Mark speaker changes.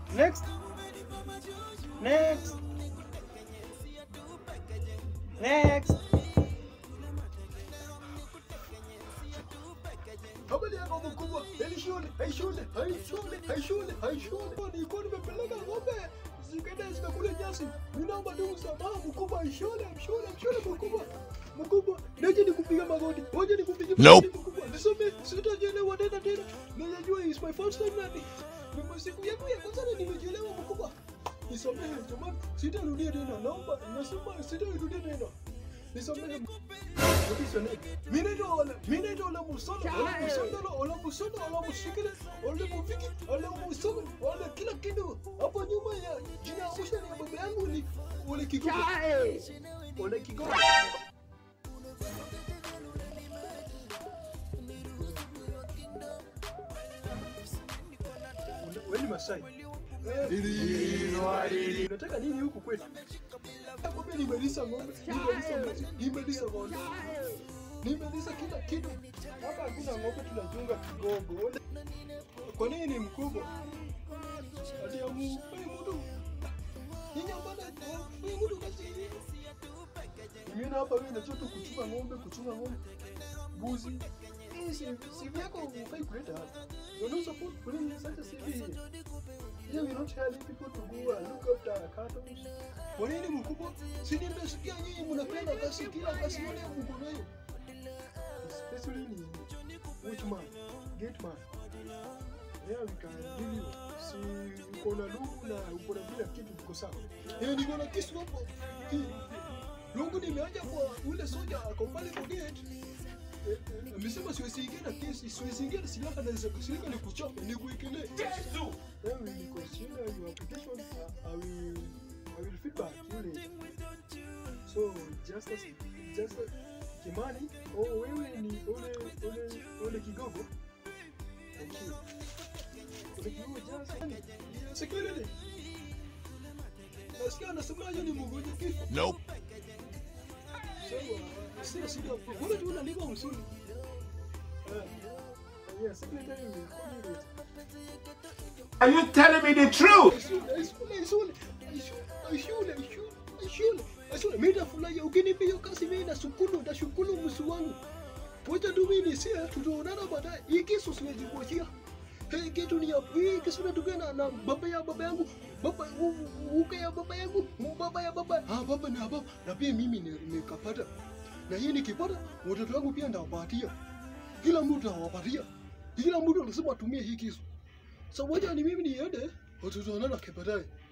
Speaker 1: Next. Next. Next.
Speaker 2: Habari yako mkubwa? Shule. Nilikuwa nimepeleka ng'ombe. Zikaenda zikakula nyasi. Ninaomba tu msamaha mkubwa. Shule mkubwa. Mkubwa, nije nikupiga magoti. Ngoja nikupigie magoti mkubwa. Nisome, sitajielewa tena. Ninajua is my first time nani. Ni siku yangu ya kwanza na nimejielewa mkubwa. Nisamehe jamani. Sitarudia tena. Naomba, nasema sitarudia tena. Nisamehe. Minaitwa Ola Musona, Ola kila kitu. Hapo nyuma ya jina Usha ya baba yangu ni Ole Kigogo. Ole Kigogo. Wewe ni Masai. Unataka nini huku kwetu? Ng'ombe nimelisa ng'ombe. Nimelisa kila kitu. Hapa hakuna ng'ombe tunachunga Kigogo. Kwa nini mkubwa? Ati mtu. Ninyambana mtu kasi. Mimi hapa nachoto kuchunga ng'ombe. Mbuzi. Si vyako ufai kuleta hapa. You're not supposed to bring such a city here. Yeah, we're not telling people to go and look after cattle. Kwa nini mkubwa? Si nimesikia nyinyi mnapenda kasi kila kasi yote mko nayo. Especially ni which man? Gate man. Yeah, we can give you. Si uko na lungu na uko na kila kitu kiko sawa. Niko na kisu hapo. Lungu nimeacha kwa ule soja ako pale kwa gate. Amesema siwezi ingia na kesi, siwezi ingia na silaha na silaha ni kuchapa, ni kuikele. Yesu! Then we will consider your application. I will feedback you. So just Kimani, wewe ni Ole Kigogo. Okay. Ole Kigogo just security. Nasikia anasemaje ni mgonjwa kifo?
Speaker 3: Nope.
Speaker 2: Sio. Wewe tu unalipa usuli. Yes,
Speaker 3: Are you telling me the truth?
Speaker 2: Mimi fulani ukinipa hiyo kazi mimi nashukuru msu wangu. Wacha tu mimi sia tutaonana baadaye. Hii kisu siwezi kuachia. Hii kitu ni hapo. Hii kisu natokana na baba yangu. Baba ya baba yangu. Baba na baba. Na pia mimi nimekapata. Na hii nikipata watoto wangu pia ndawapatia. Kila mtu atawapatia. Kila mtu anasema atumie hii kisu. So wacha ni mimi niende. Tutaonana baadaye.